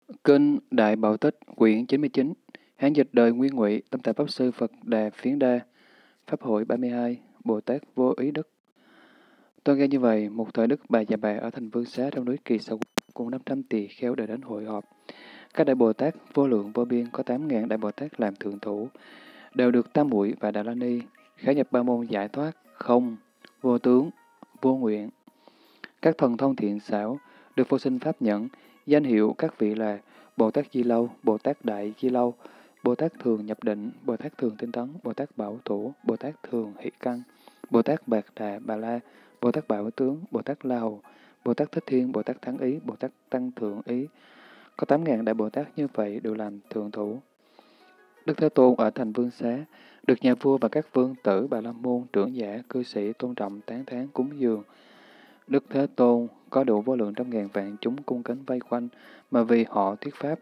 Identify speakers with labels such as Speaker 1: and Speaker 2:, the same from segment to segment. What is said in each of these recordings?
Speaker 1: Kinh Đại Bảo Tích, quyển 99, Hán dịch đời Nguyên Ngụy, Tâm Tại Pháp Sư Phật Đà Phiến Đa, Pháp hội 32, Bồ Tát Vô Ý Đức. Tôi nghe như vậy, một thời Đức Bà Già Bà ở thành Vương Xá trong núi Kỳ Sầu cùng 500 tỳ kheo đều đến hội họp. Các đại Bồ Tát vô lượng vô biên có 8.000 đại Bồ Tát làm thượng thủ, đều được Tam Muội và Đà La Ni, khả nhập ba môn giải thoát, không, vô tướng, vô nguyện. Các thần thông thiện xảo, được vô sinh pháp nhẫn, danh hiệu các vị là Bồ Tát Di Lâu, Bồ Tát Đại Di Lâu, Bồ Tát Thường Nhập Định, Bồ Tát Thường Tinh Tấn, Bồ Tát Bảo Thủ, Bồ Tát Thường Hỷ Căn, Bồ Tát Bạc Đà Bà La, Bồ Tát Bảo Tướng, Bồ Tát La Hầu, Bồ Tát Thích Thiên, Bồ Tát Thắng Ý, Bồ Tát Tăng Thượng Ý. Có 8.000 đại Bồ Tát như vậy đều làm thượng thủ. Đức Thế Tôn ở thành Vương Xá, được nhà vua và các vương tử Bà La Môn, trưởng giả, cư sĩ tôn trọng tán thán cúng dường. Đức Thế Tôn có đủ vô lượng trăm ngàn vạn chúng cung kính vây quanh, mà vì họ thuyết pháp.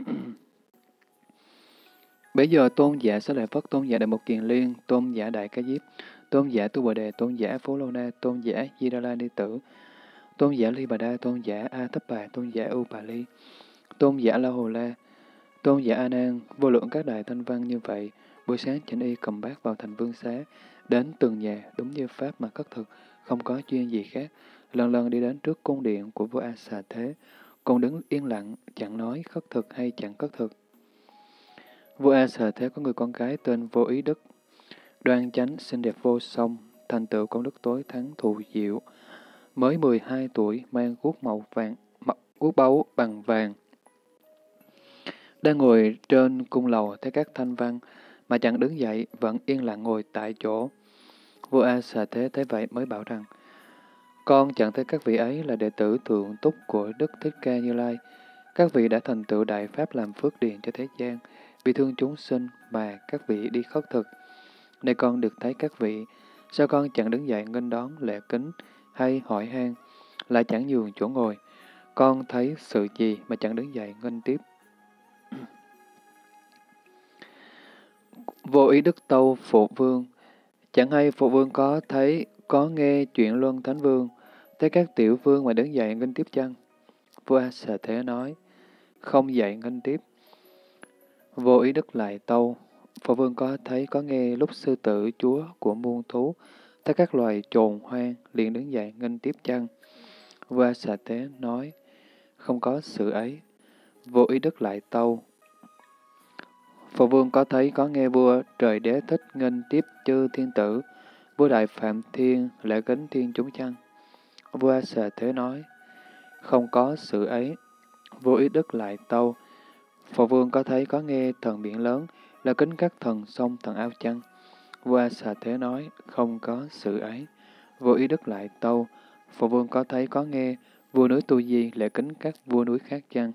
Speaker 1: Bây giờ tôn giả Xá Lợi Phất, tôn giả Đại Mục Kiền Liên, tôn giả Đại Ca Diếp, tôn giả Tu Bồ Đề, tôn giả Phố Lô Na, tôn giả Di Đà La Ni Tử, tôn giả Ly Bà Đa, tôn giả A Thấp Bà, tôn giả U Bà Ly, tôn giả La Hồ La, tôn giả A Nan, vô lượng các đại thanh văn như vậy, buổi sáng chỉnh y cầm bát vào thành Vương Xá, đến từng nhà đúng như pháp mà khất thực, không có chuyên gì khác, lần lần đi đến trước cung điện của vua A Xà Thế, còn đứng yên lặng, chẳng nói khất thực hay chẳng khất thực. Vua A Xà Thế có người con gái tên Vô Ý Đức, đoan chánh, xinh đẹp vô song, thành tựu công đức tối thắng thù diệu, mới 12 tuổi, mang guốc màu vàng, guốc báu bằng vàng. Đang ngồi trên cung lầu thấy các thanh văn, mà chẳng đứng dậy, vẫn yên lặng ngồi tại chỗ. Vua A Xà Thế thấy vậy mới bảo rằng, con chẳng thấy các vị ấy là đệ tử thượng túc của Đức Thích Ca Như Lai. Các vị đã thành tựu đại pháp làm phước điền cho thế gian, vì thương chúng sinh mà các vị đi khất thực. Nay con được thấy các vị, sao con chẳng đứng dậy nghênh đón lễ kính hay hỏi han, lại chẳng nhường chỗ ngồi? Con thấy sự gì mà chẳng đứng dậy nghênh tiếp? Vô Ý Đức tâu Phụ Vương, chẳng hay Phụ Vương có thấy, có nghe chuyện Luân Thánh Vương, thấy các tiểu vương mà đứng dậy nghênh tiếp chăng? Vua A Xà Thế nói, không dậy nghênh tiếp. Vô Ý Đức lại tâu, Phụ Vương có thấy, có nghe lúc sư tử chúa của muôn thú, thấy các loài trồn hoang, liền đứng dậy nghênh tiếp chăng? Vua A Xà Thế nói, không có sự ấy. Vô Ý Đức lại tâu, Phụ Vương có thấy, có nghe vua trời đế thích nghênh tiếp chư thiên tử, vua Đại Phạm Thiên lễ kính thiên chúng chăng? Vua A Xà Thế nói, không có sự ấy. Vô Ý Đức lại tâu, Phụ Vương có thấy, có nghe thần biển lớn lễ kính các thần sông thần ao chăng? Vua A Xà Thế nói, không có sự ấy. Vô Ý Đức lại tâu, Phụ Vương có thấy, có nghe vua núi Tu Di lễ kính các vua núi khác chăng?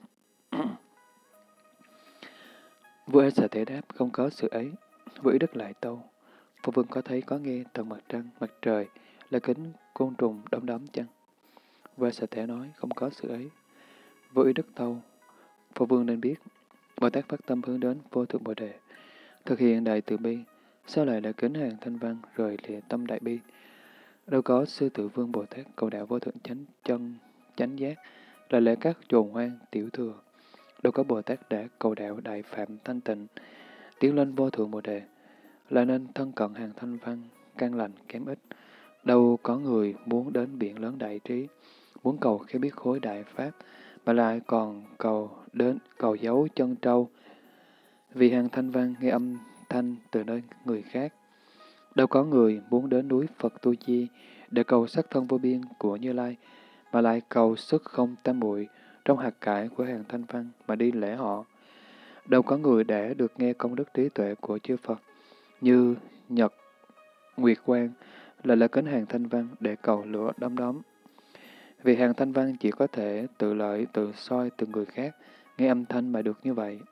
Speaker 1: Vua A Xà Thế đáp, không có sự ấy. Vua Ý Đức lại tâu, Phụ Vương có thấy, có nghe thần mặt trăng, mặt trời lễ kính côn trùng đom đóm chăng? Vua A Xà Thế nói, không có sự ấy. Vô Ý Đức tâu, Phụ Vương nên biết, Bồ Tát phát tâm hướng đến vô thượng Bồ Đề, thực hiện đại từ bi, sao lại là kính hàng thanh văn rồi lìa tâm đại bi? Đâu có sư tử vương Bồ Tát cầu đạo vô thượng chánh chân, chánh giác, là lễ các trồn hoang, tiểu thừa. Đâu có Bồ Tát đã cầu đạo đại phạm thanh tịnh, tiến lên vô thượng Bồ Đề, là nên thân cận hàng thanh văn, căn lành kém ít. Đâu có người muốn đến biển lớn đại trí, muốn cầu khi biết khối đại pháp, mà lại còn cầu giấu chân trâu, vì hàng thanh văn nghe âm thanh từ nơi người khác. Đâu có người muốn đến núi Phật Tu Di để cầu sắc thân vô biên của Như Lai, mà lại cầu sức không tam muội trong hạt cải của hàng thanh văn mà đi lễ họ. Đâu có người để được nghe công đức trí tuệ của chư Phật như Nhật, Nguyệt Quang là lễ kính hàng thanh văn để cầu lửa đom đóm. Vì hàng thanh văn chỉ có thể tự lợi, tự soi từ người khác, nghe âm thanh mà được như vậy.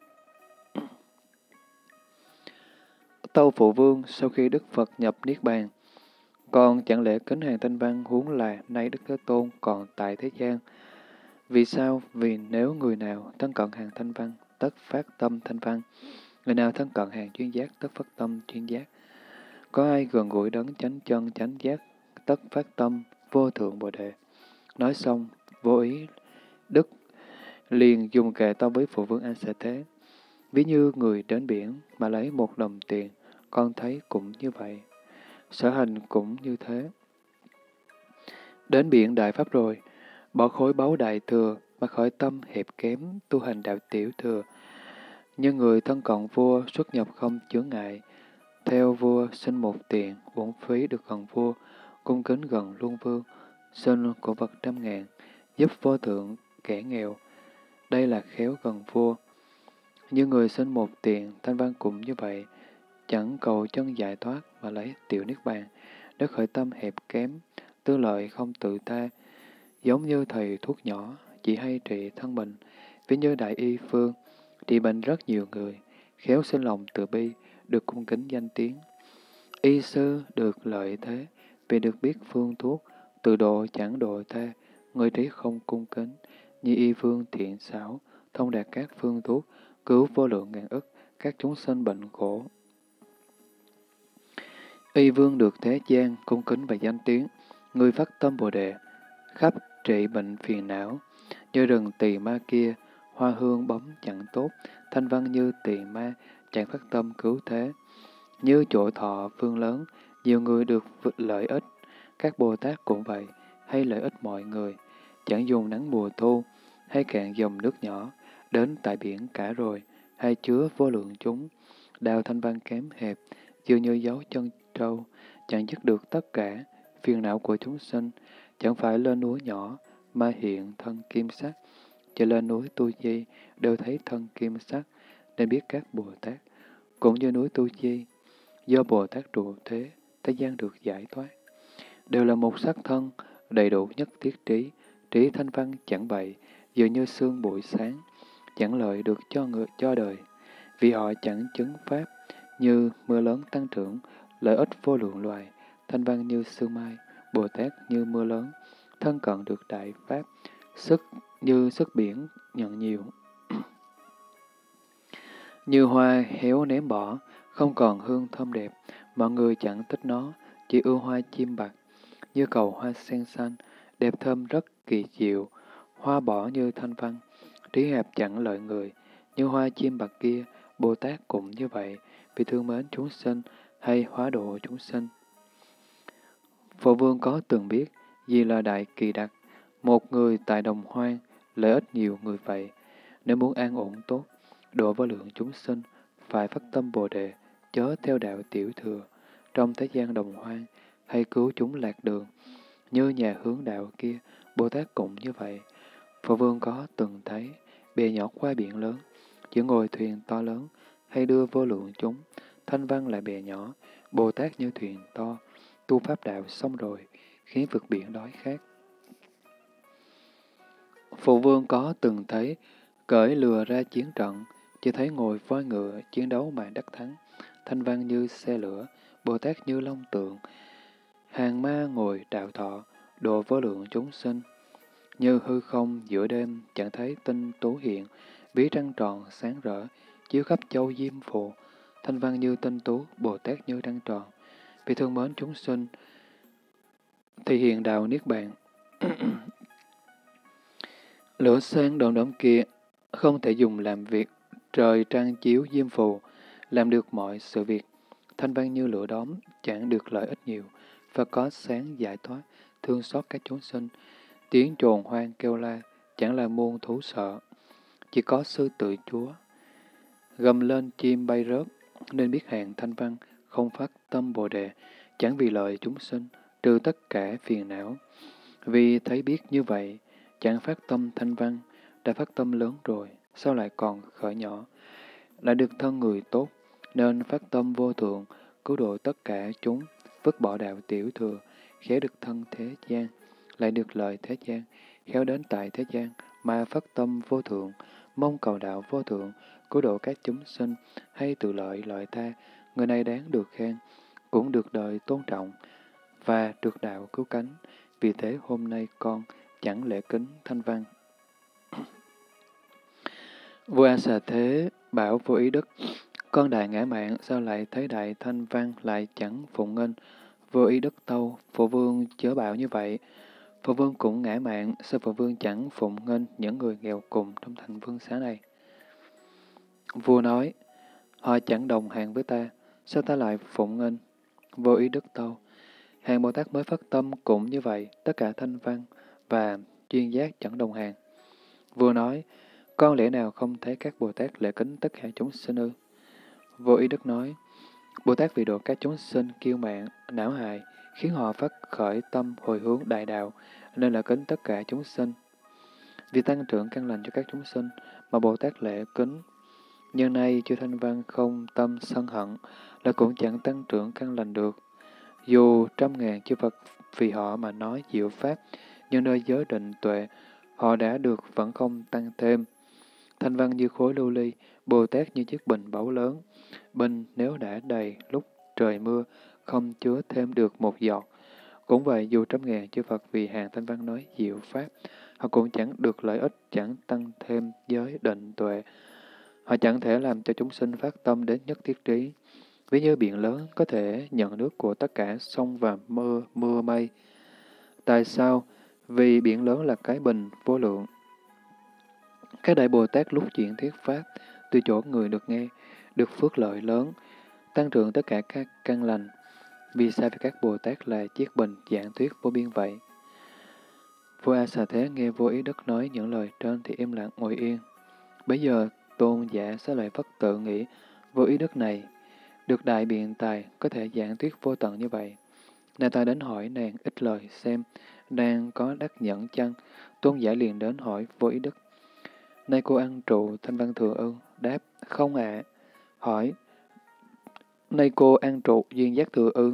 Speaker 1: Tâu Phụ Vương, sau khi Đức Phật nhập Niết Bàn, còn chẳng lẽ kính hàng thanh văn huống là nay Đức Thế Tôn còn tại thế gian? Vì sao? Vì nếu người nào thân cận hàng thanh văn, tất phát tâm thanh văn. Người nào thân cận hàng chuyên giác, tất phát tâm chuyên giác. Có ai gần gũi đấng chánh chân chánh giác, tất phát tâm vô thượng Bồ Đề. Nói xong, Vô Ý Đức liền dùng kệ tâu với phụ vương A Xà Thế. Ví như người đến biển mà lấy 1 đồng tiền, con thấy cũng như vậy. Sở hành cũng như thế. Đến biển đại pháp rồi, bỏ khối báu đại thừa mà khỏi tâm hẹp kém tu hành đạo tiểu thừa. Như người thân cận vua xuất nhập không chướng ngại, theo vua xin 1 tiền, uổng phí được gần vua, cung kính gần luân vương, xin của vật 100.000, giúp vô thượng kẻ nghèo. Đây là khéo gần vua. Như người xin 1 tiền, thanh văn cũng như vậy, chẳng cầu chân giải thoát mà lấy tiểu niết bàn, nếu khởi tâm hẹp kém, tư lợi không tự ta, giống như thầy thuốc nhỏ, chỉ hay trị thân mình, ví như đại y phương, trị bệnh rất nhiều người, khéo sinh lòng từ bi, được cung kính danh tiếng. Y sư được lợi thế, vì được biết phương thuốc, từ độ chẳng độ ta, người trí không cung kính, như y phương thiện xảo, thông đạt các phương thuốc, cứu vô lượng ngàn ức, các chúng sinh bệnh khổ. Y vương được thế gian, cung kính và danh tiếng, người phát tâm Bồ Đề, khắp trị bệnh phiền não, như rừng tỳ ma kia, hoa hương bóng chẳng tốt, thanh văn như tỳ ma, chẳng phát tâm cứu thế. Như chỗ thọ phương lớn, nhiều người được lợi ích, các Bồ Tát cũng vậy, hay lợi ích mọi người, chẳng dùng nắng mùa thu, hay cạn dòng nước nhỏ, đến tại biển cả rồi, hay chứa vô lượng chúng, đào thanh văn kém hẹp, dường như dấu chân trâu, chẳng dứt được tất cả phiền não của chúng sinh, chẳng phải lên núi nhỏ mà hiện thân kim sắc, chỉ lên núi Tu Di đều thấy thân kim sắc, nên biết các Bồ Tát cũng như núi Tu Di, do Bồ Tát trụ thế, thế gian được giải thoát, đều là một sắc thân, đầy đủ nhất thiết trí, trí thanh văn chẳng vậy, dường như sương buổi sáng, chẳng lợi được cho người cho đời, vì họ chẳng chứng pháp, như mưa lớn tăng trưởng, lợi ích vô lượng loài, thanh văn như sương mai, Bồ Tát như mưa lớn, thân cận được đại pháp, sức như sức biển nhận nhiều. Như hoa héo ném bỏ, không còn hương thơm đẹp, mọi người chẳng thích nó, chỉ ưa hoa chim bạc, như cầu hoa sen xanh, đẹp thơm rất kỳ diệu, hoa bỏ như thanh văn, trí hẹp chẳng lợi người, như hoa chim bạc kia, Bồ Tát cũng như vậy, vì thương mến chúng sinh, hay hóa độ chúng sinh. Phổ Vương có từng biết, gì là đại kỳ đặc, một người tại đồng hoang, lợi ích nhiều người vậy, nếu muốn an ổn tốt, độ vô lượng chúng sinh, phải phát tâm Bồ Đề, chớ theo đạo tiểu thừa, trong thế gian đồng hoang, hay cứu chúng lạc đường. Như nhà hướng đạo kia, Bồ Tát cũng như vậy. Phổ Vương có từng thấy, bè nhỏ qua biển lớn, chỉ ngồi thuyền to lớn, hay đưa vô lượng chúng, thanh văn là bè nhỏ, Bồ Tát như thuyền to, tu pháp đạo xong rồi, khiến vực biển đói khát. Phụ vương có từng thấy, cởi lừa ra chiến trận, chỉ thấy ngồi voi ngựa, chiến đấu mà đắc thắng, thanh văn như xe lửa, Bồ Tát như long tượng, hàng ma ngồi đạo thọ, độ vô lượng chúng sinh. Như hư không giữa đêm, chẳng thấy tinh tú hiện, ví trăng tròn sáng rỡ, chiếu khắp châu diêm phù, thanh văn như tinh tú, Bồ Tát như trăng tròn. Vì thương mến chúng sinh, thì hiện đạo Niết Bàn. Lửa sáng đom đóm kia, không thể dùng làm việc, trời trăng chiếu diêm phù, làm được mọi sự việc. Thanh văn như lửa đóm, chẳng được lợi ích nhiều, và có sáng giải thoát, thương xót các chúng sinh. Tiếng trồn hoang kêu la, chẳng là muôn thú sợ, chỉ có sư tự chúa. Gầm lên chim bay rớt, nên biết hàng thanh văn, không phát tâm Bồ Đề, chẳng vì lợi chúng sinh, trừ tất cả phiền não. Vì thấy biết như vậy, chẳng phát tâm thanh văn, đã phát tâm lớn rồi, sao lại còn khởi nhỏ? Lại được thân người tốt, nên phát tâm vô thượng, cứu độ tất cả chúng, vứt bỏ đạo tiểu thừa, khéo được thân thế gian, lại được lợi thế gian, khéo đến tại thế gian, mà phát tâm vô thượng, mong cầu đạo vô thượng, cứu độ các chúng sinh, hay tự lợi lợi ta, người này đáng được khen, cũng được đời tôn trọng, và được đạo cứu cánh. Vì thế hôm nay con chẳng lễ kính thanh văn. Vua A Xà Thế bảo vô ý đức, con đại ngã mạn sao lại thấy đại thanh văn lại chẳng phụng nghênh. Vô ý đức tâu, phụ vương chớ bảo như vậy. Phật vương cũng ngã mạn, sao Phật vương chẳng phụng nghênh những người nghèo cùng trong thành vương xá này? Vua nói, họ chẳng đồng hàng với ta, sao ta lại phụng nghênh? Vô ý Đức Tâu, hàng Bồ Tát mới phát tâm cũng như vậy, tất cả thanh văn và chuyên giác chẳng đồng hàng. Vua nói, con lẽ nào không thấy các Bồ Tát lễ kính tất cả chúng sinh ư? Vô ý Đức nói, Bồ Tát vì độ các chúng sinh kiêu mạn, não hại, khiến họ phát khởi tâm hồi hướng đại đạo, nên là kính tất cả chúng sinh. Vì tăng trưởng căn lành cho các chúng sinh, mà Bồ Tát lễ kính. Nhưng nay chư thanh văn không tâm sân hận, là cũng chẳng tăng trưởng căn lành được. Dù trăm ngàn chư Phật vì họ mà nói diệu pháp, nhưng nơi giới định tuệ, họ đã được vẫn không tăng thêm. Thanh văn như khối lưu ly, Bồ Tát như chiếc bình báu lớn. Bình nếu đã đầy lúc trời mưa, không chứa thêm được một giọt. Cũng vậy, dù trăm ngàn chư Phật vì hàng thanh văn nói diệu pháp, họ cũng chẳng được lợi ích, chẳng tăng thêm giới định tuệ. Họ chẳng thể làm cho chúng sinh phát tâm đến nhất thiết trí. Ví như biển lớn có thể nhận nước của tất cả sông và mưa mây. Tại sao? Vì biển lớn là cái bình vô lượng. Các đại Bồ Tát lúc chuyển thuyết pháp, từ chỗ người được nghe, được phước lợi lớn, tăng trưởng tất cả các căn lành. Vì sao vì các Bồ Tát là chiếc bình giảng thuyết vô biên vậy? Vua A Xà Thế nghe vô ý Đức nói những lời trên thì im lặng ngồi yên. Bấy giờ tôn giả Xá Lợi Phất tự nghĩ, vô ý Đức này, được đại biện tài, có thể giảng thuyết vô tận như vậy. Nàng ta đến hỏi nàng ít lời xem, nàng có đắc nhẫn chăng? Tôn giả liền đến hỏi vô ý Đức. Nay cô ăn trụ thanh văn thừa ư? Đáp, không ạ. Hỏi, nay cô ăn trụ duyên giác thừa ư?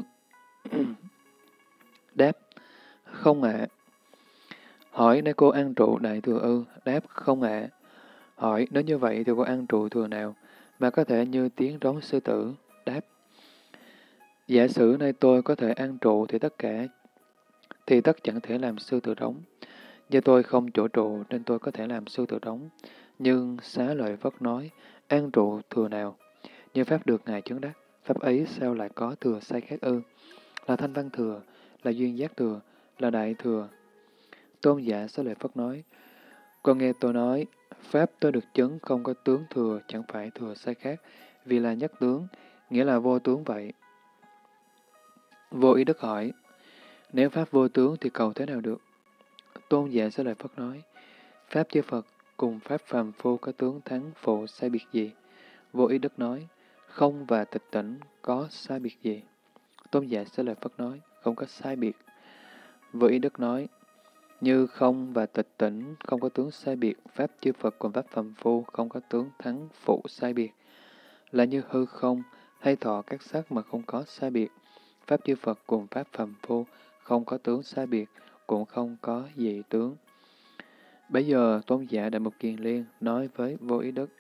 Speaker 1: Đáp, không ạ. Hỏi, nay cô ăn trụ đại thừa ư? Đáp, không ạ. Hỏi, nếu như vậy thì cô ăn trụ thừa nào, mà có thể như tiếng rống sư tử? Đáp, giả sử nay tôi có thể ăn trụ thì tất chẳng thể làm sư tử rống. Do tôi không chỗ trụ nên tôi có thể làm sư tử rống. Nhưng Xá Lợi Phất nói, ăn trụ thừa nào? Như pháp được Ngài chứng đắc, pháp ấy sao lại có thừa sai khác ư? Là thanh văn thừa, là duyên giác thừa, là đại thừa. Tôn giả Xá Lợi Phất nói, con nghe tôi nói, pháp tôi được chứng không có tướng thừa, chẳng phải thừa sai khác, vì là nhất tướng, nghĩa là vô tướng vậy. Vô ý Đức hỏi, nếu pháp vô tướng thì cầu thế nào được? Tôn giả Xá Lợi Phất nói, pháp chư Phật cùng pháp phàm phu có tướng thắng phụ sai biệt gì? Vô ý Đức nói, không và tịch tỉnh có sai biệt gì? Tôn giả Xá Lợi Phất nói, không có sai biệt. Vô ý Đức nói, như không và tịch tỉnh không có tướng sai biệt, pháp chư Phật cùng pháp phàm phu không có tướng thắng phụ sai biệt. Là như hư không, hay thọ các sắc mà không có sai biệt. Pháp chư Phật cùng pháp phàm phu không có tướng sai biệt, cũng không có dị tướng. Bây giờ tôn giả Đại Mục Kiền Liên nói với vô ý Đức,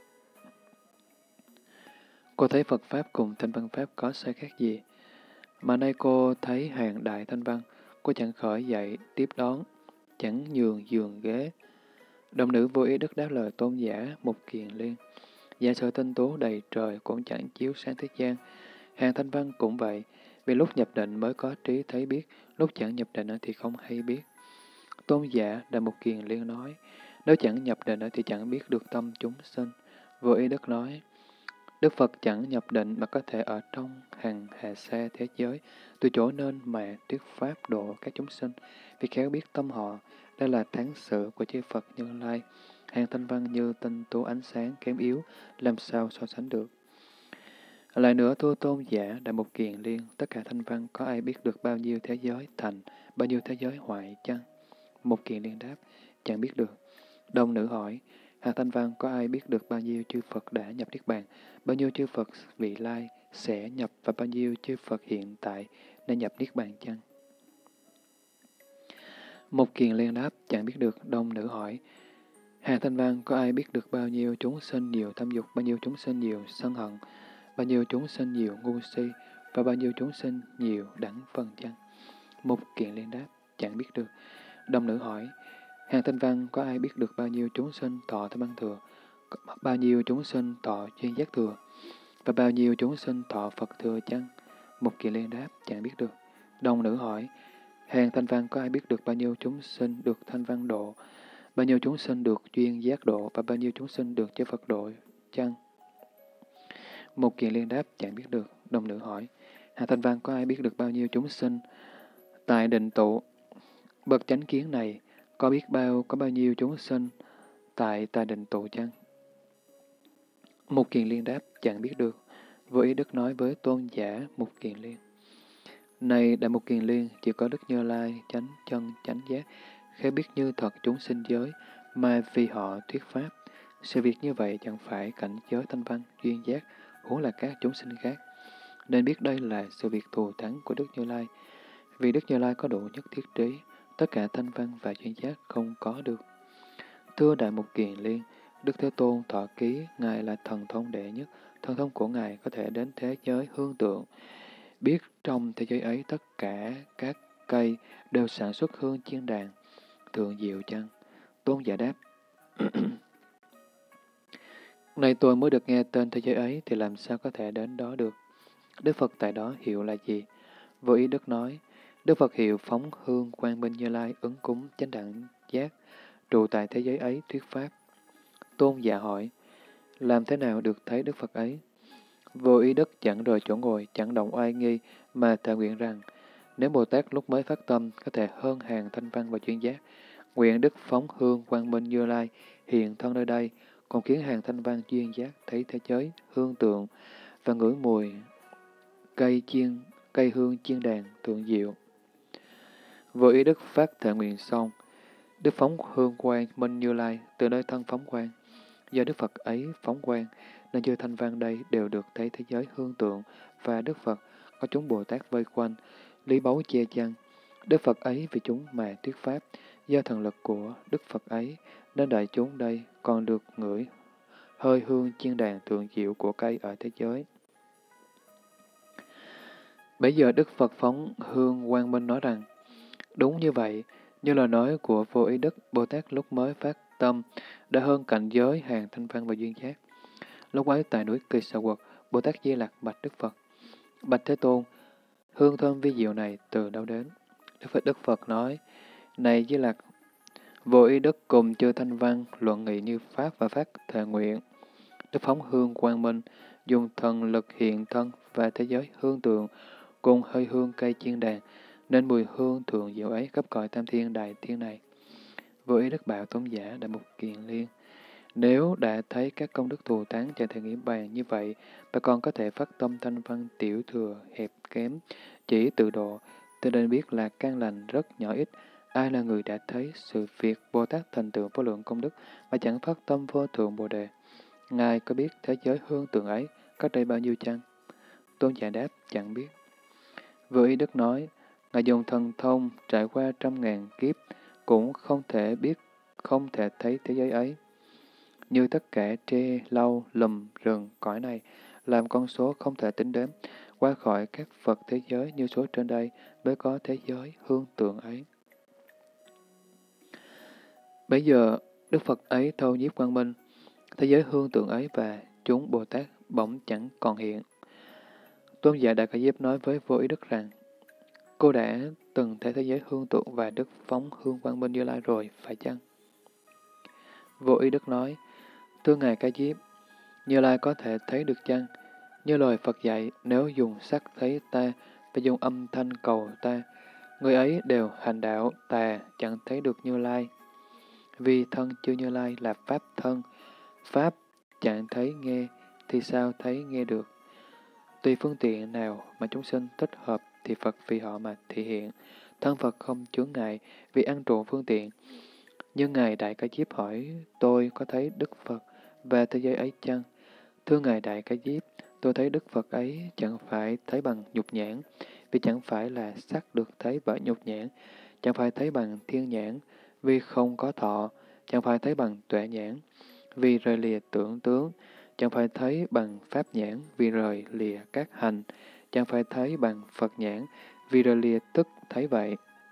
Speaker 1: cô thấy Phật Pháp cùng Thanh Văn Pháp có sai khác gì? Mà nay cô thấy hàng đại Thanh Văn, cô chẳng khởi dậy, tiếp đón, chẳng nhường giường ghế. Đồng nữ vô ý Đức đáp lời tôn giả Mục Kiền Liên. Giả sử tinh tú đầy trời cũng chẳng chiếu sáng thế gian. Hàng Thanh Văn cũng vậy, vì lúc nhập định mới có trí thấy biết, lúc chẳng nhập định thì không hay biết. Tôn giả Đại Mục Kiền Liên nói, nếu chẳng nhập định thì chẳng biết được tâm chúng sinh. Vô ý Đức nói, Đức Phật chẳng nhập định mà có thể ở trong hàng hà sa thế giới, từ chỗ nên mà thuyết pháp độ các chúng sinh, vì khéo biết tâm họ, đây là thắng sự của chư Phật Như Lai. Hàng thanh văn như tinh tú ánh sáng kém yếu, làm sao so sánh được. Lại nữa, thưa tôn giả Đại Mục Kiền Liên, tất cả thanh văn có ai biết được bao nhiêu thế giới thành, bao nhiêu thế giới hoại chăng? Mục Kiền Liên đáp, chẳng biết được. Đồng nữ hỏi, Hạt Thanh Văn có ai biết được bao nhiêu chư Phật đã nhập Niết Bàn, bao nhiêu chư Phật vị lai sẽ nhập và bao nhiêu chư Phật hiện tại nên nhập Niết Bàn chăng? Mục Kiền Liên đáp, chẳng biết được. Đồng nữ hỏi, Hạt Thanh Văn có ai biết được bao nhiêu chúng sinh nhiều tham dục, bao nhiêu chúng sinh nhiều sân hận, bao nhiêu chúng sinh nhiều ngu si, và bao nhiêu chúng sinh nhiều đẳng phần chăng? Mục Kiền Liên đáp, chẳng biết được. Đồng nữ hỏi, Hàng Thanh Văn có ai biết được bao nhiêu chúng sinh thọ Thanh Văn Thừa, bao nhiêu chúng sinh thọ Duyên Giác Thừa, và bao nhiêu chúng sinh thọ Phật Thừa chăng? Mục Kiền Liên đáp, chẳng biết được. Đồng nữ hỏi, Hàng thanh văn có ai biết được bao nhiêu chúng sinh được thanh văn độ, bao nhiêu chúng sinh được duyên giác độ, và bao nhiêu chúng sinh được chư Phật độ chăng? Một Kiền Liên đáp, chẳng biết được. Đồng nữ hỏi, Hàng thanh văn có ai biết được bao nhiêu chúng sinh tại định tụ? Bậc chánh kiến này, có biết có bao nhiêu chúng sinh tại định tụ chăng? Một Kiền Liên đáp, chẳng biết được. Vô ý Đức nói với tôn giả Mục Kiền Liên, này Đại Mục Kiền Liên, chỉ có Đức Như Lai chánh chân chánh giác, khá biết như thật chúng sinh giới, mà vì họ thuyết pháp. Sự việc như vậy chẳng phải cảnh giới thanh văn, duyên giác, huống là các chúng sinh khác. Nên biết đây là sự việc thù thắng của Đức Như Lai. Vì Đức Như Lai có đủ nhất thiết trí, tất cả thanh văn và duyên giác không có được. Thưa Đại Mục Kiền Liên, Đức Thế Tôn thọ ký, Ngài là thần thông đệ nhất, thần thông của Ngài có thể đến thế giới hương tượng. Biết trong thế giới ấy tất cả các cây đều sản xuất hương chiên đàn, thượng diệu chăng? Tôn giả đáp, này tôi mới được nghe tên thế giới ấy thì làm sao có thể đến đó được? Đức Phật tại đó hiệu là gì? Vô ý Đức nói, Đức Phật hiệu phóng hương quang minh Như Lai ứng cúng chánh đẳng giác, trụ tại thế giới ấy thuyết pháp. Tôn giả hỏi, làm thế nào được thấy Đức Phật ấy? Vô ý Đức chẳng rời chỗ ngồi, chẳng động oai nghi, mà thệ nguyện rằng, nếu Bồ Tát lúc mới phát tâm có thể hơn hàng thanh văn và chuyên giác, nguyện Đức phóng hương quang minh Như Lai hiện thân nơi đây, còn khiến hàng thanh văn duyên giác thấy thế giới hương tượng và ngửi mùi cây hương chiên đàn thượng diệu. Vô ý Đức phát thệ nguyện xong, Đức phóng hương quang minh Như Lai từ nơi thân phóng quang. Do Đức Phật ấy phóng quang, nên chư thanh văn đây đều được thấy thế giới hương tượng, và Đức Phật có chúng Bồ Tát vây quanh, lý báu che chắn. Đức Phật ấy vì chúng mà thuyết pháp, do thần lực của Đức Phật ấy, nên đại chúng đây còn được ngửi hơi hương chiên đàn thượng diệu của cây ở thế giới. Bây giờ Đức Phật phóng hương quang minh nói rằng, đúng như vậy, như lời nói của Vô Ý Đức, Bồ Tát lúc mới phát tâm đã hơn cảnh giới hàng thanh văn và duyên giác. Lúc ấy tại núi Kỳ Xà Quật, Bồ Tát Di Lặc bạch Đức Phật, bạch Thế Tôn, hương thơm vi diệu này từ đâu đến? Đức Phật nói, này Di Lặc, Vô Ý Đức cùng chư thanh văn luận nghị như pháp và phát thệ nguyện. Đức phóng hương quang minh, dùng thần lực hiện thân và thế giới hương tượng, cùng hơi hương cây chiên đàn, nên mùi hương thượng diệu ấy khắp cõi tam thiên đại thiên này. Vô Ý Đức bảo tôn giả Đại Mục Kiền Liên, nếu đã thấy các công đức thù thắng chẳng thể nghĩ bàn như vậy, bà còn có thể phát tâm thanh văn tiểu thừa, hẹp kém, chỉ tự độ, thì nên biết là căn lành rất nhỏ ít. Ai là người đã thấy sự việc Bồ Tát thành tựu vô lượng công đức mà chẳng phát tâm vô thượng Bồ Đề? Ngài có biết thế giới hương tượng ấy cách đây bao nhiêu chăng? Tôn giả đáp, chẳng biết. Vô Ý Đức nói, Ngài dùng thần thông trải qua 100.000 kiếp, cũng không thể biết, không thể thấy thế giới ấy. Như tất cả tre, lau, lùm, rừng, cõi này, làm con số không thể tính đếm, qua khỏi các Phật thế giới như số trên đây mới có thế giới hương tượng ấy. Bây giờ, Đức Phật ấy thâu nhiếp quang minh, thế giới hương tượng ấy và chúng Bồ Tát bỗng chẳng còn hiện. Tôn giả Đại Ca Diếp nói với Vô Ý Đức rằng, cô đã từng thấy thế giới hương tượng và Đức phóng hương quang minh Như Lai rồi, phải chăng? Vô Ý Đức nói, thưa Ngài Ca Diếp, Như Lai có thể thấy được chăng? Như lời Phật dạy, nếu dùng sắc thấy ta và dùng âm thanh cầu ta, người ấy đều hành đạo tà, chẳng thấy được Như Lai. Vì thân chư Như Lai là Pháp thân, Pháp chẳng thấy nghe, thì sao thấy nghe được? Tùy phương tiện nào mà chúng sinh thích hợp thì Phật vì họ mà thể hiện. Thân Phật không chướng ngại vì ăn trộn phương tiện. Nhưng Ngài Đại Ca Diếp hỏi, tôi có thấy Đức Phật và thế giới ấy chăng? Thưa Ngài Đại Ca Diếp, tôi thấy Đức Phật ấy chẳng phải thấy bằng nhục nhãn, vì chẳng phải là sắc được thấy bởi nhục nhãn, chẳng phải thấy bằng thiên nhãn, vì không có thọ, chẳng phải thấy bằng tuệ nhãn, vì rời lìa tưởng tướng, chẳng phải thấy bằng pháp nhãn, vì rời lìa các hành, chẳng phải thấy bằng Phật nhãn, vì rời lìa tức thấy vậy.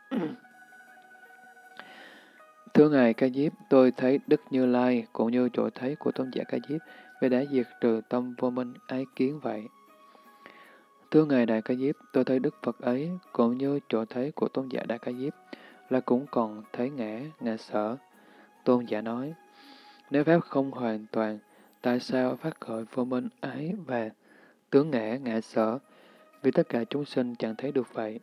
Speaker 1: Thưa Ngài Ca Diếp, tôi thấy Đức Như Lai cũng như chỗ thấy của tôn giả Ca Diếp, vì đã diệt trừ tâm vô minh ái kiến vậy. Thưa Ngài Đại Ca Diếp, tôi thấy Đức Phật ấy cũng như chỗ thấy của tôn giả Đại Ca Diếp là cũng còn thấy ngã sở. Tôn giả nói, nếu Pháp không hoàn toàn, tại sao phát khởi vô minh ái và tướng ngã sở? Vì tất cả chúng sinh chẳng thấy được vậy.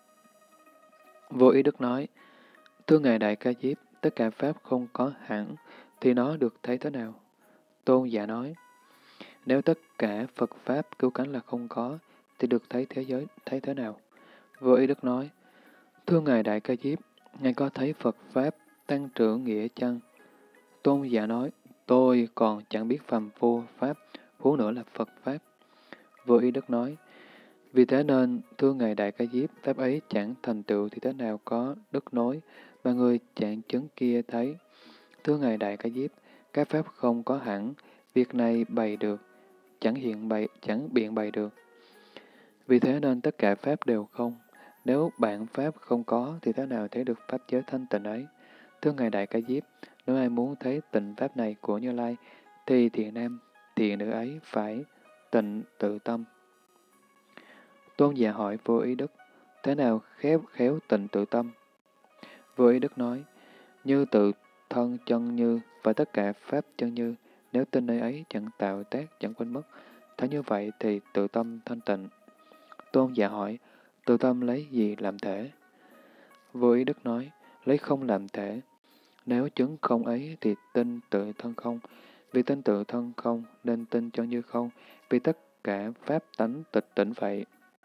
Speaker 1: Vô Ý Đức nói, thưa Ngài Đại Ca Diếp, tất cả Pháp không có hẳn, thì nó được thấy thế nào? Tôn giả nói, nếu tất cả Phật Pháp cứu cánh là không có, thì được thấy thế giới thấy thế nào? Vô Ý Đức nói, thưa Ngài Đại Ca Diếp, Ngài có thấy Phật Pháp tăng trưởng nghĩa chăng? Tôn giả nói, tôi còn chẳng biết phàm phu Pháp, huống nữa là Phật Pháp. Vô Ý Đức nói, vì thế nên, thưa Ngài Đại Ca Diếp, Pháp ấy chẳng thành tựu thì thế nào có đức nối, mà người chạng chứng kia thấy. Thưa Ngài Đại Ca Diếp, các Pháp không có hẳn, việc này bày được, chẳng biện bày được. Vì thế nên tất cả Pháp đều không. Nếu bạn Pháp không có, thì thế nào thấy được Pháp giới thanh tịnh ấy? Thưa Ngài Đại Ca Diếp, nếu ai muốn thấy tịnh Pháp này của Như Lai, thì thiện nam, thiện nữ ấy phải tịnh tự tâm. Tôn giả hỏi Vô Ý Đức, thế nào khéo tịnh tự tâm? Vô Ý Đức nói, như tự thân chân như và tất cả Pháp chân như, nếu tin nơi ấy chẳng tạo tác, chẳng quên mất, thấy như vậy thì tự tâm thanh tịnh. Tôn giả hỏi, tự tâm lấy gì làm thể? Vô Ý Đức nói, lấy không làm thể. Nếu chứng không ấy thì tin tự thân không. Vì tin tự thân không nên tin chân như không, vì tất cả Pháp tánh tịch tỉnh vậy.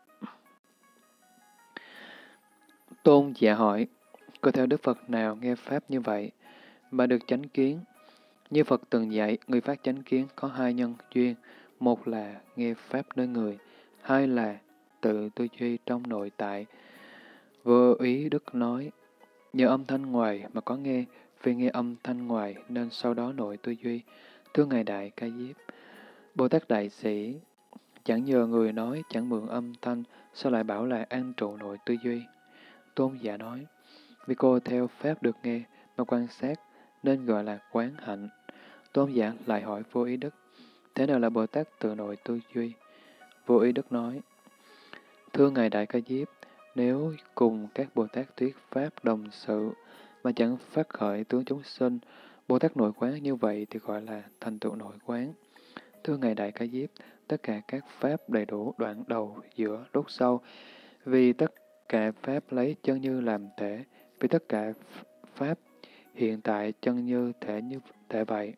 Speaker 1: Tôn giả hỏi, có theo Đức Phật nào nghe Pháp như vậy, mà được chánh kiến? Như Phật từng dạy, người phát chánh kiến có hai nhân duyên, một là nghe Pháp nơi người, hai là tự tư duy trong nội tại. Vô Ý Đức nói, nhờ âm thanh ngoài mà có nghe, vì nghe âm thanh ngoài nên sau đó nội tư duy. Thưa Ngài Đại Ca Diếp, Bồ Tát Đại Sĩ, chẳng nhờ người nói, chẳng mượn âm thanh, sao lại bảo là an trụ nội tư duy? Tôn giả nói, vì cô theo Pháp được nghe mà quan sát, nên gọi là quán hạnh. Tôn giả lại hỏi Vô Ý Đức, thế nào là Bồ Tát tự nội tư duy? Vô Ý Đức nói, thưa Ngài Đại Ca Diếp, nếu cùng các Bồ Tát thuyết Pháp đồng sự, mà chẳng phát khởi tướng chúng sinh, Bồ Tát nội quán như vậy thì gọi là thành tựu nội quán. Thưa Ngài Đại Ca Diếp, tất cả các Pháp đầy đủ đoạn đầu, giữa, đốt sau, vì tất cả Pháp lấy chân như làm thể, vì tất cả Pháp hiện tại chân như thể vậy.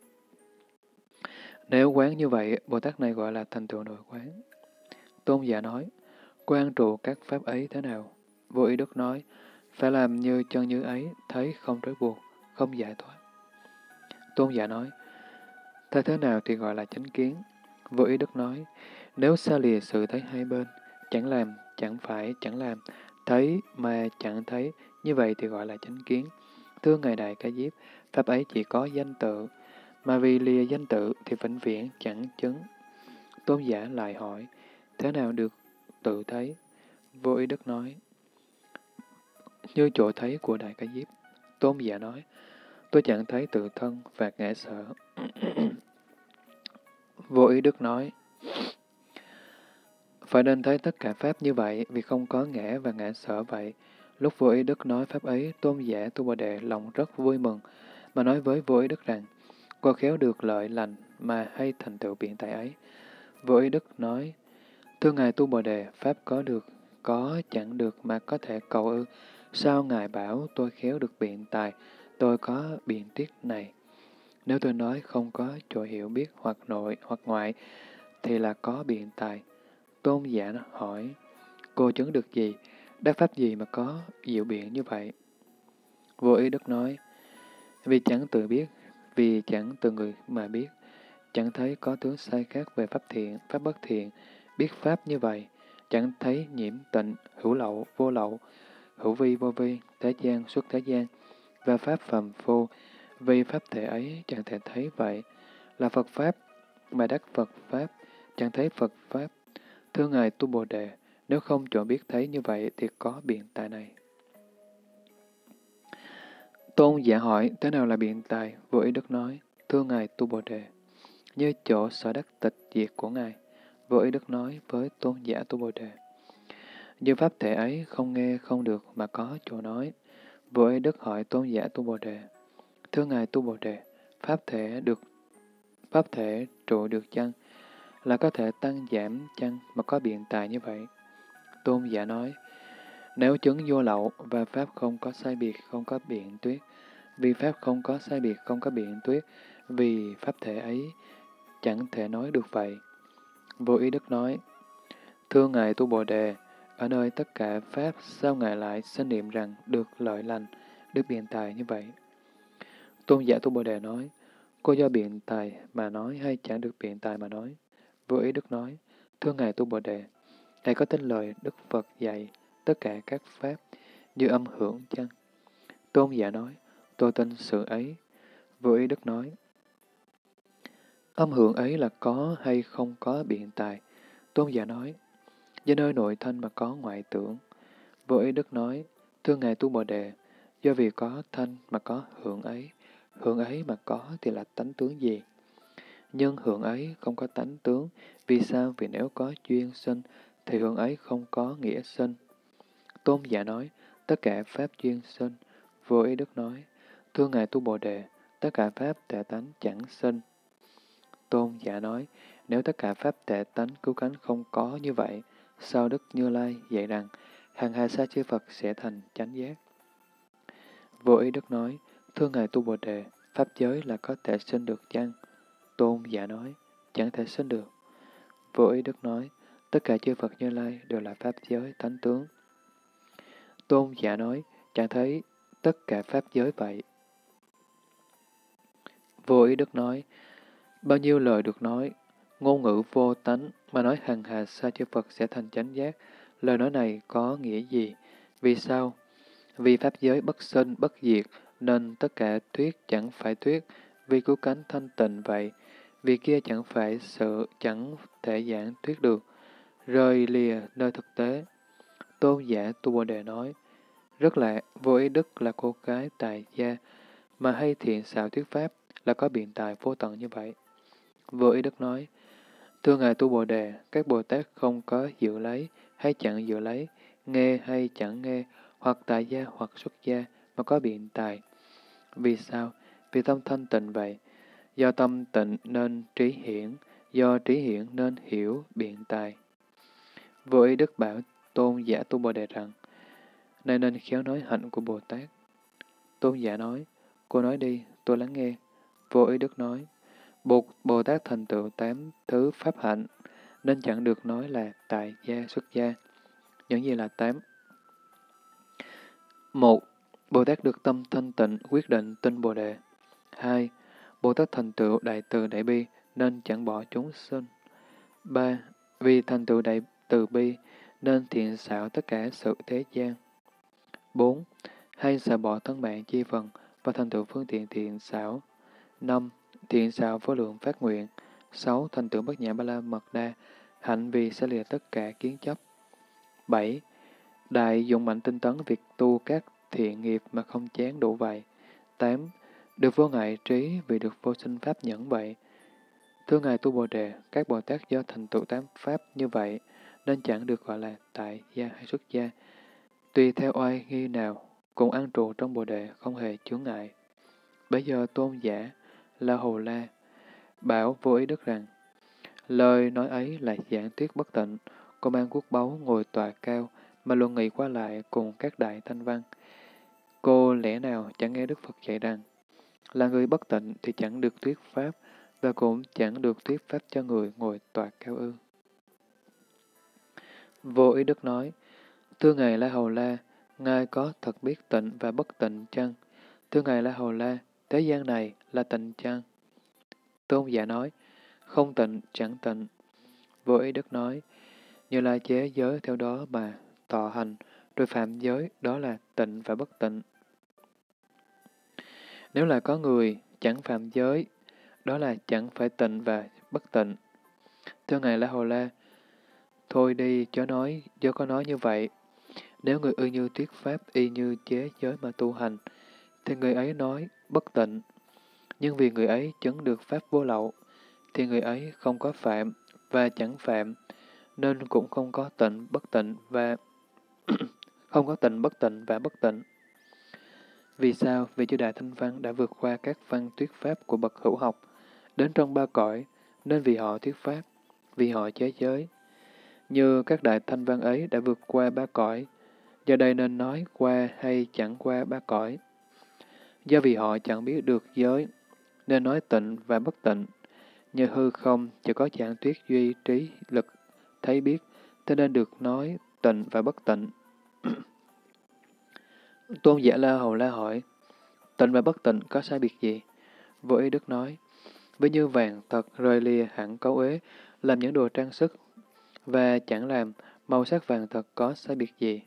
Speaker 1: Nếu quán như vậy, Bồ Tát này gọi là thành tựu nội quán. Tôn giả nói, quan trụ các Pháp ấy thế nào? Vô Ý Đức nói, phải làm như chân như ấy, thấy không trói buộc, không giải thoát. Tôn giả nói, thấy thế nào thì gọi là chánh kiến? Vô Ý Đức nói, nếu xa lìa sự thấy hai bên, chẳng làm, chẳng phải, chẳng làm, thấy mà chẳng thấy, như vậy thì gọi là chánh kiến. Thưa Ngài Đại Ca Diếp, Pháp ấy chỉ có danh tự, mà vì lìa danh tự thì vĩnh viễn chẳng chứng. Tôn giả lại hỏi, thế nào được tự thấy? Vô Ý Đức nói, như chỗ thấy của Đại Ca Diếp. Tôn giả nói, tôi chẳng thấy tự thân và ngã sở. Vô Ý Đức nói, phải nên thấy tất cả Pháp như vậy, vì không có ngã và ngã sở vậy. Lúc Vô Ý Đức nói Pháp ấy, Tôn giả Tu Bồ Đề lòng rất vui mừng, mà nói với Vô Ý Đức rằng, cô khéo được lợi lành mà hay thành tựu biện tài ấy. Vô Ý Đức nói, thưa Ngài Tu Bồ Đề, Pháp có được, có chẳng được mà có thể cầu ư. Sao Ngài bảo tôi khéo được biện tài, tôi có biện tiết này? Nếu tôi nói không có chỗ hiểu biết hoặc nội hoặc ngoại, thì là có biện tài. Tôn giả hỏi, cô chứng được gì? Đắc pháp gì mà có diệu biện như vậy? Vô Ý Đức nói, vì chẳng tự biết, vì chẳng từ người mà biết, chẳng thấy có tướng sai khác về pháp thiện, pháp bất thiện, biết pháp như vậy, chẳng thấy nhiễm tịnh, hữu lậu, vô lậu, hữu vi, vô vi, thế gian, xuất thế gian, và pháp phàm phu, vì pháp thể ấy chẳng thể thấy vậy, là Phật Pháp, mà đắc Phật Pháp, chẳng thấy Phật Pháp. Thưa Ngài Tu Bồ Đề, nếu không chỗ biết thấy như vậy thì có biện tài này. Tôn giả hỏi, thế nào là biện tài? Vô Ý Đức nói, thưa Ngài Tu Bồ Đề, như chỗ sở đắc tịch diệt của Ngài. Vô ý Đức nói với tôn giả Tu Bồ Đề. Như pháp thể ấy không nghe không được mà có chỗ nói. Vô ý Đức hỏi tôn giả Tu Bồ Đề. Thưa Ngài Tu Bồ Đề, pháp thể trụ được chăng? Là có thể tăng giảm chăng mà có biện tài như vậy? Tôn giả nói, nếu chứng vô lậu và pháp không có sai biệt, không có biện tuyết, vì pháp không có sai biệt, không có biện tuyết, vì pháp thể ấy chẳng thể nói được vậy. Vô ý Đức nói, thưa Ngài Tu Bồ Đề, ở nơi tất cả pháp sao Ngài lại sinh niệm rằng được lợi lành, được biện tài như vậy? Tôn giả Tu Bồ Đề nói, cô do biện tài mà nói hay chẳng được biện tài mà nói? Vô ý Đức nói, thưa Ngài Tu Bồ Đề, Ngài có tin lời Đức Phật dạy tất cả các pháp như âm hưởng chăng? Tôn giả nói, tôi tin sự ấy. Vô ý Đức nói, âm hưởng ấy là có hay không có biện tài? Tôn giả nói, do nơi nội thanh mà có ngoại tưởng. Vô ý Đức nói, thưa Ngài Tu Bồ Đề, do vì có thanh mà có hưởng ấy mà có thì là tánh tướng gì? Nhưng hưởng ấy không có tánh tướng, vì sao? Vì nếu có duyên sinh, thì hưởng ấy không có nghĩa sinh. Tôn giả nói, tất cả pháp duyên sinh. Vô ý Đức nói, thưa Ngài Tu Bồ Đề, tất cả pháp tệ tánh chẳng sinh. Tôn giả nói, nếu tất cả pháp tệ tánh cứu cánh không có như vậy, sao Đức Như Lai dạy rằng, hằng hà sa chư Phật sẽ thành chánh giác? Vô ý Đức nói, thưa Ngài Tu Bồ Đề, pháp giới là có thể sinh được chăng? Tôn giả nói, chẳng thể sinh được. Vô ý Đức nói, tất cả chư Phật Như Lai đều là pháp giới tánh tướng. Tôn giả nói, chẳng thấy tất cả pháp giới vậy. Vô ý Đức nói, bao nhiêu lời được nói, ngôn ngữ vô tánh mà nói hằng hà sa chư Phật sẽ thành chánh giác, lời nói này có nghĩa gì? Vì sao? Vì pháp giới bất sinh, bất diệt, nên tất cả thuyết chẳng phải thuyết, vì cứu cánh thanh tịnh vậy. Vì kia chẳng phải sự, chẳng thể giảng thuyết được, rời lìa nơi thực tế. Tôn giả Tu Bồ Đề nói, rất lạ, vô ý Đức là cô gái tài gia, mà hay thiện xảo thuyết pháp, là có biện tài vô tận như vậy. Vô ý Đức nói, thưa Ngài Tu Bồ Đề, các Bồ Tát không có dự lấy, hay chẳng dự lấy, nghe hay chẳng nghe, hoặc tại gia hoặc xuất gia, mà có biện tài. Vì sao? Vì tâm thanh tịnh vậy. Do tâm tịnh nên trí hiển, do trí hiển nên hiểu biện tài. Vô ý Đức bảo Tôn giả Tu Bồ Đề rằng, này nên khéo nói hạnh của Bồ Tát. Tôn giả nói, cô nói đi, tôi lắng nghe. Vô ý Đức nói, Bồ Tát thành tựu 8 thứ pháp hạnh, nên chẳng được nói là tại gia xuất gia. Những gì là 8? 1. Bồ Tát được tâm thanh tịnh, quyết định tin Bồ Đề. 2. Bồ Tát thành tựu đại từ đại bi, nên chẳng bỏ chúng sinh. 3. Vì thành tựu đại từ bi, nên thiện xảo tất cả sự thế gian. 4. Hay xả bỏ thân mạng chi phần, và thành tựu phương tiện thiện xảo. 5. Thiện xảo vô lượng phát nguyện. 6. Thành tựu bát nhã ba la mật đa, hạnh vì sẽ lìa tất cả kiến chấp. 7. Đại dụng mạnh tinh tấn việc tu các thiện nghiệp mà không chán đủ vậy. 8. Được vô ngại trí vì được vô sinh pháp nhẫn vậy. Thưa Ngài Tu Bồ Đề, các Bồ Tát do thành tựu 8 pháp như vậy, nên chẳng được gọi là tại gia hay xuất gia. Tùy theo oai nghi nào, cũng an trụ trong Bồ Đề không hề chướng ngại. Bây giờ Tôn giả La Hầu La bảo vô ý Đức rằng, lời nói ấy là giảng thuyết bất tịnh, cô mang quốc báu ngồi tòa cao, mà luận nghị qua lại cùng các đại thanh văn. Cô lẽ nào chẳng nghe Đức Phật dạy rằng, là người bất tịnh thì chẳng được thuyết pháp, và cũng chẳng được thuyết pháp cho người ngồi tòa cao ư. Vô ý Đức nói, thưa Ngài La Hầu La, Ngài có thật biết tịnh và bất tịnh chăng? Thưa Ngài La Hầu La, thế gian này là tịnh chăng? Tôn giả nói, không tịnh, chẳng tịnh. Vô ý Đức nói, Như Lai chế giới theo đó mà tọa hành, rồi phạm giới, đó là tịnh và bất tịnh. Nếu là có người chẳng phạm giới, đó là chẳng phải tịnh và bất tịnh. Thưa Ngài La Hầu La, thôi đi, chớ có nói như vậy. Nếu người ư như thuyết pháp y như chế giới mà tu hành, thì người ấy nói bất tịnh. Nhưng vì người ấy chứng được pháp vô lậu, thì người ấy không có phạm, và chẳng phạm, nên cũng không có tịnh bất tịnh và không có tịnh và bất tịnh. Vì sao? Vì chư Đại Thanh Văn đã vượt qua các văn thuyết pháp của bậc hữu học, đến trong ba cõi, nên vì họ thuyết pháp, vì họ chế giới. Như các Đại Thanh Văn ấy đã vượt qua ba cõi, do đây nên nói qua hay chẳng qua ba cõi. Do vì họ chẳng biết được giới, nên nói tịnh và bất tịnh. Như hư không chỉ có dạng thuyết duy trí lực thấy biết, thế nên được nói tịnh và bất tịnh. Tôn giả La Hầu La hỏi, tịnh và bất tịnh có sai biệt gì? Vô Ý Đức nói, với như vàng thật rơi lìa hẳn cấu uế, làm những đồ trang sức, và chẳng làm màu sắc vàng thật có sai biệt gì?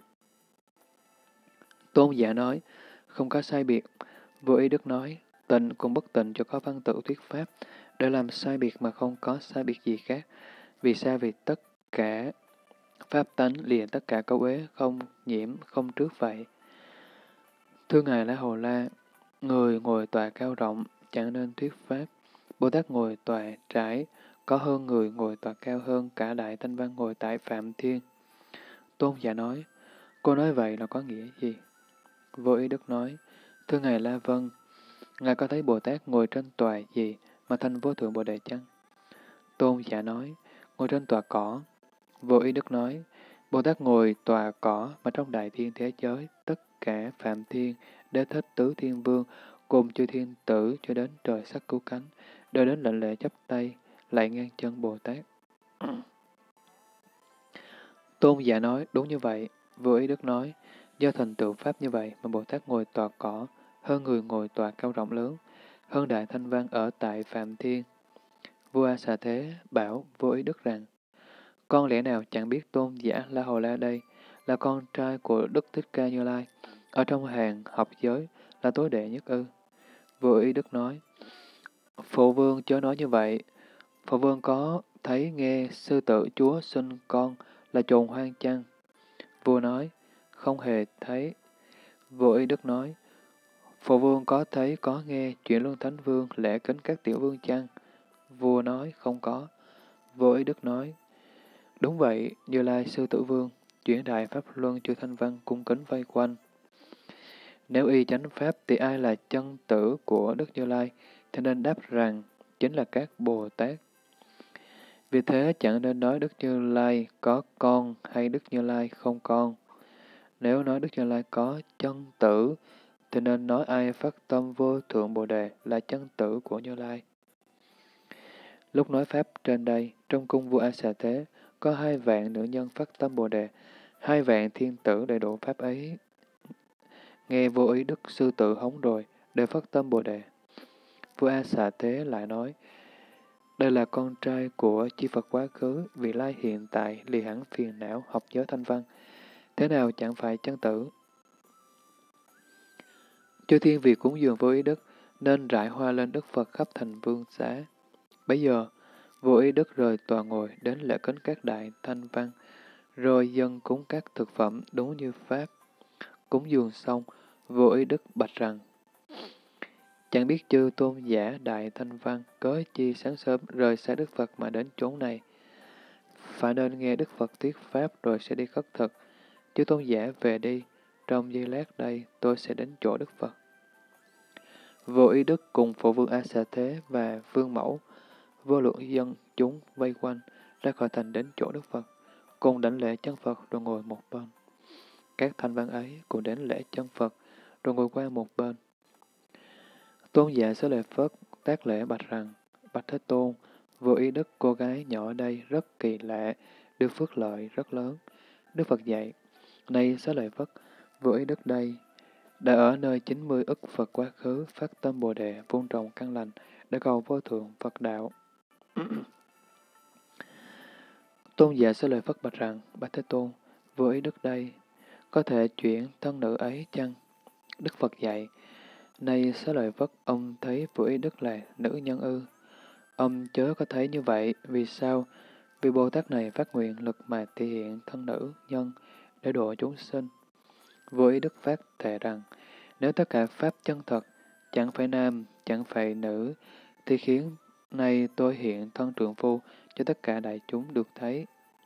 Speaker 1: Tôn giả nói, không có sai biệt. Vô Ý Đức nói, tịnh cùng bất tịnh cho có văn tự thuyết pháp, để làm sai biệt mà không có sai biệt gì khác. Vì sao? Vì tất cả pháp tánh liền tất cả cấu uế, không nhiễm, không trước vậy. Thưa Ngài La Hầu La, người ngồi tòa cao rộng, chẳng nên thuyết pháp. Bồ Tát ngồi tòa trải, có hơn người ngồi tòa cao hơn cả Đại Thanh Văn ngồi tại Phạm Thiên. Tôn giả nói, cô nói vậy là có nghĩa gì? Vô Ý Đức nói, thưa Ngài La Vân, Ngài có thấy Bồ Tát ngồi trên tòa gì mà thành vô thượng Bồ Đề chăng? Tôn giả nói, ngồi trên tòa cỏ. Vô Ý Đức nói, Bồ Tát ngồi tòa cỏ mà trong đại thiên thế giới, tất cả Phạm Thiên, Đế Thích Tứ Thiên Vương, cùng chư thiên tử cho đến trời sắc cứu cánh, đều đến lệnh lễ chắp tay, lại ngang chân Bồ Tát. Tôn giả nói, đúng như vậy. Vô Ý Đức nói, do thành tựu pháp như vậy mà Bồ Tát ngồi tòa cỏ, hơn người ngồi tòa cao rộng lớn, hơn Đại Thanh Văn ở tại Phạm Thiên. Vua A Xà Thế bảo Vô Ý Đức rằng, con lẽ nào chẳng biết Tôn giả La Hầu La đây là con trai của Đức Thích Ca Như Lai, ở trong hàng học giới là tối đệ nhất ư? Vô Ý Đức nói, Phụ vương chớ nói như vậy. Phụ vương có thấy nghe sư tử chúa sinh con là trồn hoang chăng? Vua nói, không hề thấy. Vô Ý Đức nói, Phụ vương có thấy có nghe chuyện Luân Thánh Vương lễ kính các tiểu vương chăng? Vua nói, không có. Vô Ý Đức nói, đúng vậy, Như Lai sư tử vương, chuyển đại pháp luân chư thanh văn cung kính vây quanh. Nếu y chánh pháp thì ai là chân tử của Đức Như Lai, thì nên đáp rằng chính là các Bồ Tát. Vì thế chẳng nên nói Đức Như Lai có con hay Đức Như Lai không con. Nếu nói Đức Như Lai có chân tử, thì nên nói ai phát tâm vô thượng Bồ Đề là chân tử của Như Lai. Lúc nói pháp trên đây, trong cung vua A Xà Thế, có 2 vạn nữ nhân phát tâm Bồ Đề, 2 vạn thiên tử đầy đủ pháp ấy. Nghe Vô Ý Đức sư tử hống rồi, đều phát tâm Bồ Đề. Vua A Xà Thế lại nói, đây là con trai của chi Phật quá khứ, vị lai hiện tại, lìa hẳn phiền não, học giới thanh văn. Thế nào chẳng phải chân tử? Chư thiên vì cúng dường Vô Ý Đức, nên rải hoa lên Đức Phật khắp thành vương xá. Bấy giờ, Vô Ý Đức rời tòa ngồi đến lễ kính các đại thanh văn, rồi dâng cúng các thực phẩm đúng như Pháp. Cúng dường xong, Vô Ý Đức bạch rằng, chẳng biết chư tôn giả đại thanh văn cớ chi sáng sớm rời xa Đức Phật mà đến chốn này. Phải nên nghe Đức Phật thuyết Pháp rồi sẽ đi khất thực. Chư tôn giả về đi, trong giây lát đây tôi sẽ đến chỗ Đức Phật. Vô Ý Đức cùng Phổ Vương A Xà Thế và Vương Mẫu, vô lượng dân chúng vây quanh, ra khỏi thành đến chỗ Đức Phật, cùng đảnh lễ chân Phật rồi ngồi một bên. Các thanh văn ấy cùng đến lễ chân Phật, rồi ngồi qua một bên. Tôn giả Xá Lợi Phất tác lễ bạch rằng, bạch Thế Tôn, Vô Ý Đức cô gái nhỏ ở đây rất kỳ lạ, được phước lợi rất lớn. Đức Phật dạy, này Xá Lợi Phất, Vô Ý Đức đây, đã ở nơi 90 ức Phật quá khứ phát tâm Bồ Đề vun trồng căn lành để cầu vô thượng Phật đạo. Tôn giả Xá Lợi Phất bạch rằng, bạch Thế Tôn, Vô Ý Đức đây, có thể chuyển thân nữ ấy chăng? Đức Phật dạy, này Xá Lợi Phất, ông thấy Vô Ý Đức là nữ nhân ư? Ông chớ có thấy như vậy, vì sao? Vì Bồ Tát này phát nguyện lực mà thể hiện thân nữ nhân để độ chúng sinh. Vô Ý Đức phát thệ rằng, nếu tất cả pháp chân thật, chẳng phải nam, chẳng phải nữ, thì khiến nay tôi hiện thân trượng phu cho tất cả đại chúng được thấy.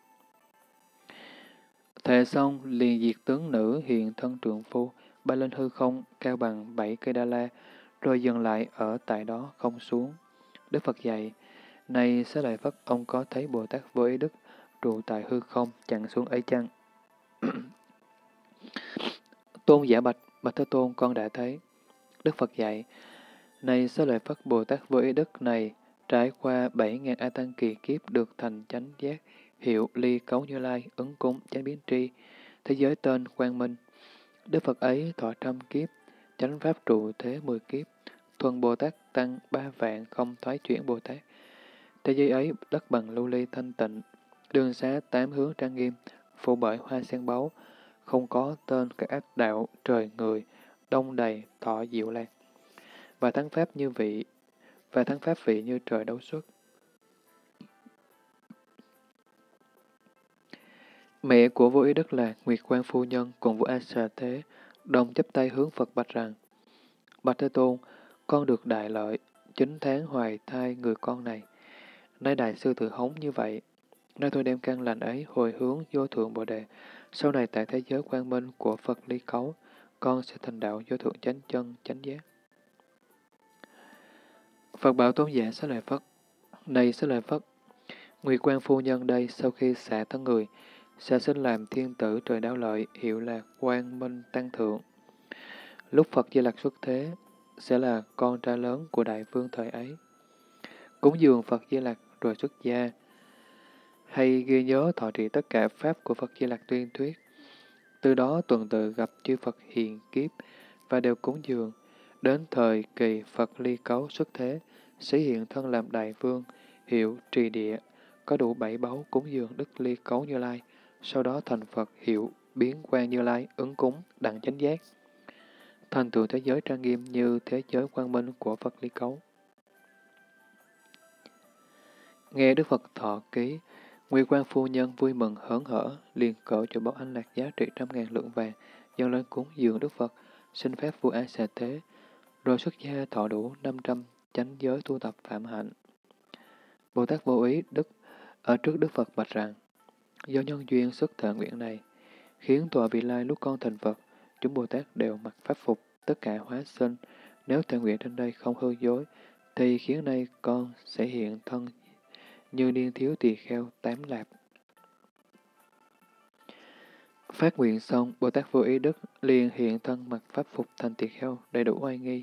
Speaker 1: Thệ xong, liền diệt tướng nữ hiện thân trượng phu, bay lên hư không, cao bằng 7 cây đa la, rồi dừng lại ở tại đó không xuống. Đức Phật dạy, này Xá Lợi Phất, ông có thấy Bồ Tát Vô Ý Đức trụ tại hư không, chẳng xuống ấy chăng? Tôn giả bạch, bạch Thế Tôn, con đã thấy. Đức Phật dạy, này Xá Lợi Phất, Bồ Tát Vô Ý Đức này, trải qua 7.000 A Tăng kỳ kiếp được thành chánh giác, hiệu ly cấu Như Lai, ứng cúng, chánh biến tri, thế giới tên Quang Minh. Đức Phật ấy thọ trăm kiếp, chánh pháp trụ thế 10 kiếp, thuần Bồ Tát tăng 3 vạn không thoái chuyển Bồ Tát. Thế giới ấy đất bằng lưu ly thanh tịnh, đường xá 8 hướng trang nghiêm, phủ bởi hoa sen báu, không có tên các ác đạo, trời người, đông đầy, thọ diệu lạc. Và thắng pháp vị như trời đấu xuất. Mẹ của Vô Ý Đức là Nguyệt Quan Phu Nhân cùng vua A Xà Thế, đồng chắp tay hướng Phật bạch rằng, bạch Thế Tôn, con được đại lợi, 9 tháng hoài thai người con này. Nay đại sư tự hống như vậy, nay tôi đem căn lành ấy hồi hướng vô thượng Bồ Đề. Sau này tại thế giới quang minh của Phật ly cấu, con sẽ thành đạo vô thượng chánh chân, chánh giác. Phật bảo tôn giả Xá Lợi Phất, này Xá Lợi Phất, Nguyệt Quan Phu Nhân đây sau khi xả thân người, sẽ sinh làm thiên tử trời đáo lợi, hiệu là Quang Minh Tăng Thượng. Lúc Phật Di Lặc xuất thế, sẽ là con trai lớn của đại vương thời ấy. Cúng dường Phật Di Lặc rồi xuất gia, hay ghi nhớ thọ trì tất cả pháp của Phật Di Lặc tuyên thuyết. Từ đó tuần tự gặp chư Phật hiện kiếp và đều cúng dường. Đến thời kỳ Phật ly cấu xuất thế, sẽ hiện thân làm đại vương, hiệu trì địa, có đủ 7 báu cúng dường Đức ly cấu Như Lai, sau đó thành Phật hiệu biến quang Như Lai, ứng cúng, đặng chánh giác. Thành tựu thế giới trang nghiêm như thế giới quang minh của Phật ly cấu. Nghe Đức Phật thọ ký, Nguyệt Quan Phu Nhân vui mừng hớn hở, liền cởi cho báu anh lạc giá trị 100.000 lượng vàng, dâng lên cúng dường Đức Phật, xin phép vua A Xà Thế, rồi xuất gia thọ đủ 500 chánh giới tu tập phạm hạnh. Bồ Tát Vô Ý Đức ở trước Đức Phật bạch rằng, do nhân duyên xuất thệ nguyện này, khiến tọa vị lai lúc con thành Phật, chúng Bồ Tát đều mặc pháp phục, tất cả hóa sinh. Nếu thệ nguyện trên đây không hư dối, thì khiến nay con sẽ hiện thân như niên thiếu tỳ kheo 8 lạp. Phát nguyện xong, Bồ Tát Vô Ý Đức liền hiện thân mặc pháp phục thành tỳ kheo, đầy đủ oai nghi.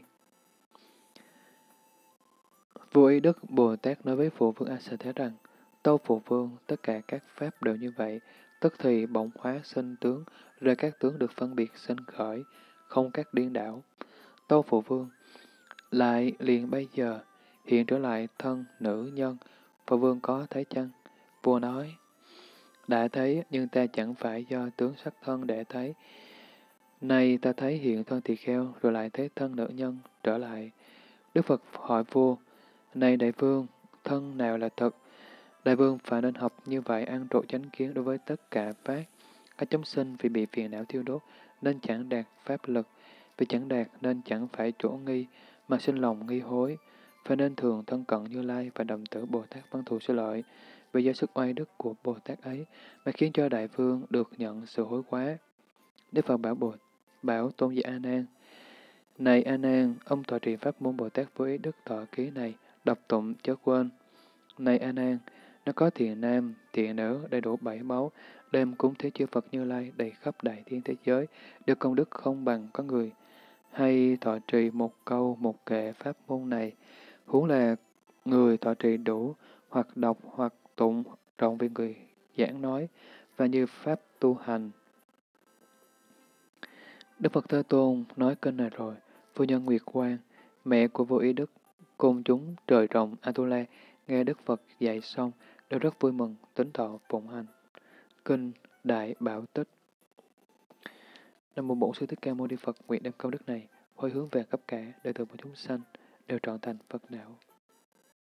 Speaker 1: Vô Ý Đức Bồ Tát nói với Phụ Vương A Xà Thế rằng, tâu Phụ Vương, tất cả các pháp đều như vậy, tức thì bỗng hóa sinh tướng, rồi các tướng được phân biệt sinh khởi, không các điên đảo. Tâu Phụ Vương, lại liền bây giờ, hiện trở lại thân nữ nhân, Phụ Vương có thấy chăng? Vua nói, đã thấy, nhưng ta chẳng phải do tướng sắc thân để thấy. Nay ta thấy hiện thân tỳ kheo, rồi lại thấy thân nữ nhân trở lại. Đức Phật hỏi vua, này đại vương, thân nào là thật? Đại vương phải nên học như vậy ăn trộn chánh kiến đối với tất cả pháp. Các chúng sinh vì bị phiền não thiêu đốt, nên chẳng đạt pháp lực. Vì chẳng đạt nên chẳng phải chỗ nghi, mà sinh lòng nghi hối. Phải nên thường thân cận Như Lai và đồng tử Bồ Tát Văn Thù Sư Lợi. Vì do sức oai đức của Bồ Tát ấy mà khiến cho đại vương được nhận sự hối quá. Đức Phật bảo tôn giả A Nan, này A Nan, ông thọ trì pháp môn Bồ Tát Vô Ý Đức thọ ký này, đọc tụng chớ quên. Này A Nan, nó có thiện nam, thiện nữ, đầy đủ 7 máu, đêm cúng thế chư Phật Như Lai đầy khắp đại thiên thế giới, được công đức không bằng có người. Hay thọ trì một câu một kệ pháp môn này, huống là người thọ trì đủ, hoặc đọc hoặc tụng trọn về người giảng nói, và như pháp tu hành. Đức Phật Thế Tôn nói kênh này rồi, phu nhân Nguyệt Quan, mẹ của Vô Ý Đức, cùng chúng trời rộng Atula, nghe Đức Phật dạy xong, đều rất vui mừng, tính thọ phụng hành. Kinh Đại Bảo Tích. Nam mô Bổn Sư Thích Ca Mâu Ni Phật, nguyện đem công đức này hồi hướng về khắp cả đệ tử của chúng sanh đều trọn thành Phật đạo.